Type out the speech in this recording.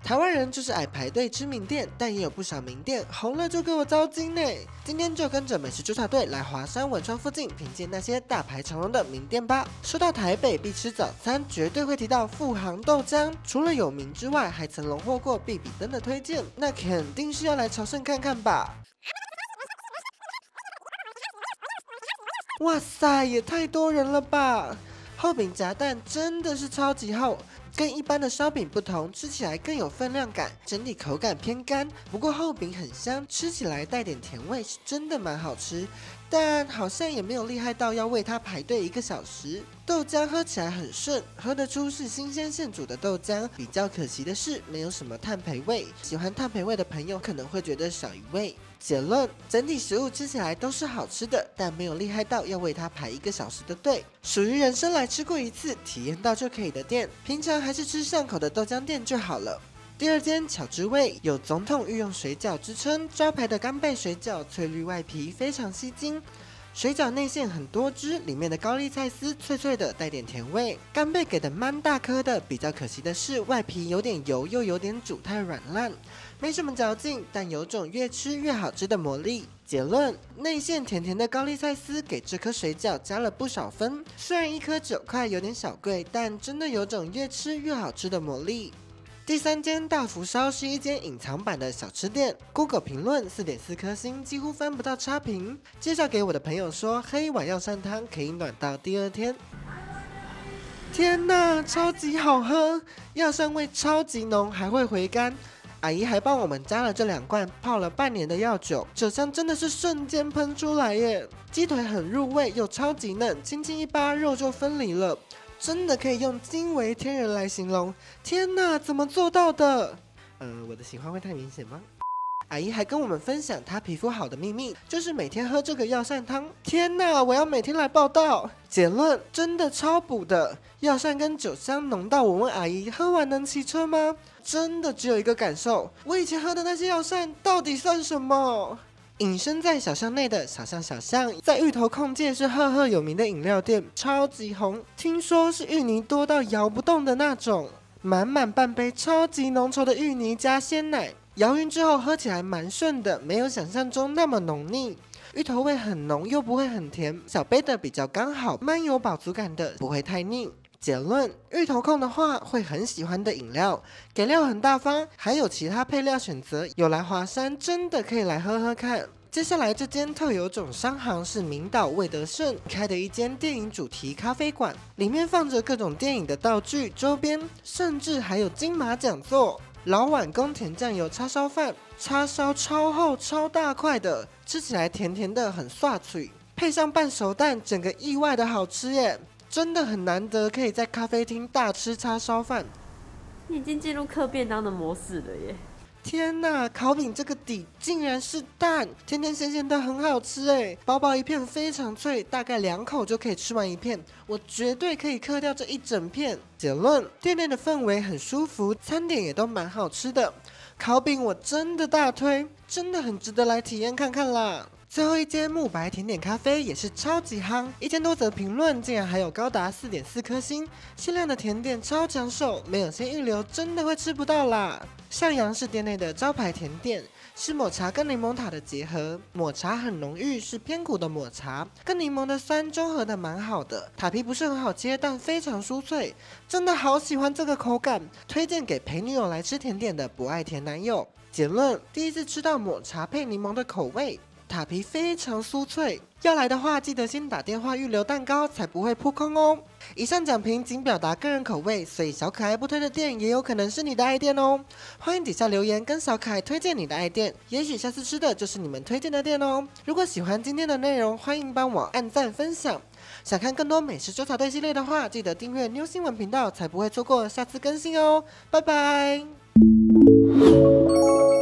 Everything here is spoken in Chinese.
台湾人就是爱排队吃名店，但也有不少名店红了就给我糟金呢。今天就跟着美食纠察队来华山文创附近品鉴那些大排长龙的名店吧。说到台北必吃早餐，绝对会提到富航豆浆。除了有名之外，还曾荣获过必比登的推荐，那肯定是要来朝圣看看吧。哇塞，也太多人了吧！厚饼夹蛋真的是超级厚，跟一般的烧饼不同，吃起来更有分量感，整体口感偏干。不过厚饼很香，吃起来带点甜味，是真的蛮好吃。但好像也没有厉害到要为它排队1个小时。豆浆喝起来很顺，喝得出是新鲜现煮的豆浆。比较可惜的是，没有什么碳培味，喜欢碳培味的朋友可能会觉得少一味。结论：整体食物吃起来都是好吃的，但没有厉害到要为它排1个小时的队，属于人生来吃过一次，体验到就可以的店。平常还是吃巷口的豆浆店就好了。第二间巧之味有总统御用水饺之称，招牌的干贝水饺翠绿外皮非常吸睛，水饺内馅很多汁，里面的高丽菜丝脆脆的，带点甜味。干贝给的蛮大颗的，比较可惜的是外皮有点油，又有点煮太软烂，没什么嚼劲，但有种越吃越好吃的魔力。结论：内馅甜甜的高丽菜丝给这颗水饺加了不少分，虽然1颗9块有点小贵，但真的有种越吃越好吃的魔力。第三间大福烧是一间隐藏版的小吃店 ，Google 评论4.4颗星，几乎翻不到差评。介绍给我的朋友说，喝一碗药膳汤可以暖到第2天。天哪，超级好喝，药膳味超级浓，还会回甘。阿姨还帮我们加了这2罐泡了半年的药酒，酒香真的是瞬间喷出来耶！鸡腿很入味又超级嫩，轻轻一扒肉就分离了。真的可以用惊为天人来形容。天哪，怎么做到的？我的喜欢会太明显吗？阿姨还跟我们分享她皮肤好的秘密，就是每天喝这个药膳汤。天哪，我要每天来报道。结论：真的超补的，药膳跟酒香浓到我问阿姨，喝完能骑车吗？真的只有一个感受，我以前喝的那些药膳到底算什么？隐身在小巷内的小巷，在芋头控界是赫赫有名的饮料店，超级红。听说是芋泥多到摇不动的那种，满满半杯超级浓稠的芋泥加鲜奶，摇匀之后喝起来蛮顺的，没有想象中那么浓腻。芋头味很浓又不会很甜，小杯的比较刚好，蛮有饱足感的，不会太腻。结论：芋头控的话会很喜欢的饮料，给料很大方，还有其他配料选择，有来华山真的可以来喝喝看。接下来这间特有种商行是明岛魏德胜开的一间电影主题咖啡馆，里面放着各种电影的道具周边，甚至还有金马讲座。老碗宫田酱油叉烧饭，叉烧超厚超大块的，吃起来甜甜的，很刷嘴，配上半熟蛋，整个意外的好吃耶！真的很难得可以在咖啡厅大吃叉烧饭。 你已经进入客便当的模式了耶！ 天哪，烤饼这个底竟然是蛋，甜甜咸咸的，很好吃哎！薄薄一片非常脆，大概2口就可以吃完一片，我绝对可以嗑掉这一整片。结论：店内的氛围很舒服，餐点也都蛮好吃的。烤饼我真的大推，真的很值得来体验看看啦。最后一间慕白甜点咖啡也是超级夯，1000多则评论竟然还有高达4.4颗星，限量的甜点超抢手，没有先预留真的会吃不到啦。向阳是店内的招牌甜点，是抹茶跟柠檬塔的结合，抹茶很浓郁，是偏苦的抹茶，跟柠檬的酸中和的蛮好的。塔皮不是很好切，但非常酥脆，真的好喜欢这个口感，推荐给陪女友来吃甜点的不爱甜男友。结论：第一次吃到抹茶配柠檬的口味。塔皮非常酥脆，要来的话记得先打电话预留蛋糕，才不会扑空哦。以上讲评仅表达个人口味，所以小可爱不推的店也有可能是你的爱店哦。欢迎底下留言跟小可爱推荐你的爱店，也许下次吃的就是你们推荐的店哦。如果喜欢今天的内容，欢迎帮我按赞分享。想看更多美食纠察队系列的话，记得订阅 New 新闻频道，才不会错过下次更新哦。拜拜。